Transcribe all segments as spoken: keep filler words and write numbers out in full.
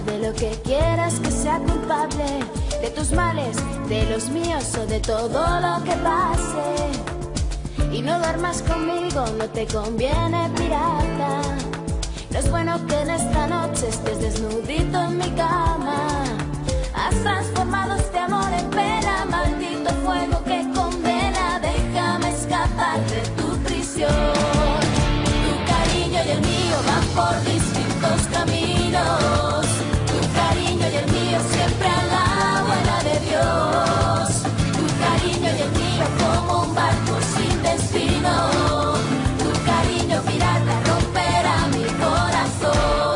de lo que quieras que sea culpable, de tus males, de los míos o de todo lo que pase. Y no duermas conmigo, no te conviene, pirata. No es bueno que en esta noche estés desnudito en mi cama. Has transformado este amor en pena, maldito fuego que condena. Déjame escapar de tu prisión. Tu cariño y el mío van por distintos caminos. Tu cariño y el mío siempre a la buena de Dios. Tu cariño y el mío como un barco sin destino. Tu cariño pirata romperá mi corazón.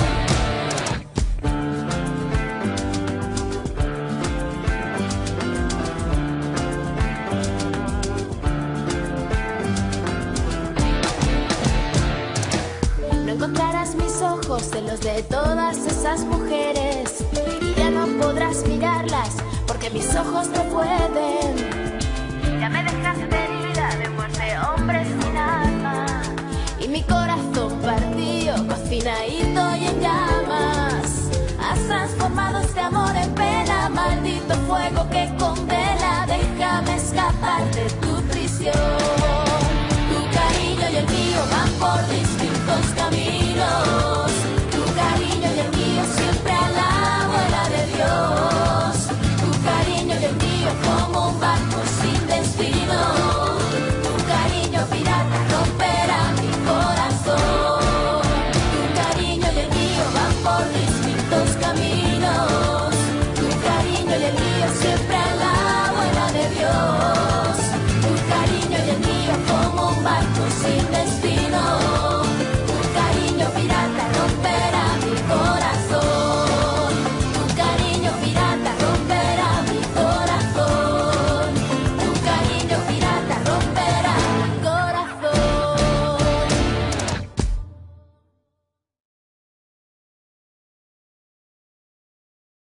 No encontrarás mis ojos en los de todas esas mujeres y ya no podrás mirarlas porque mis ojos no pueden. Ya me dejaste herida de muerte, hombre sin alma, y mi corazón partido, cocinadito y en llamas. Has transformado este amor en pena, maldito fuego que condena. Déjame escapar de tu prisión.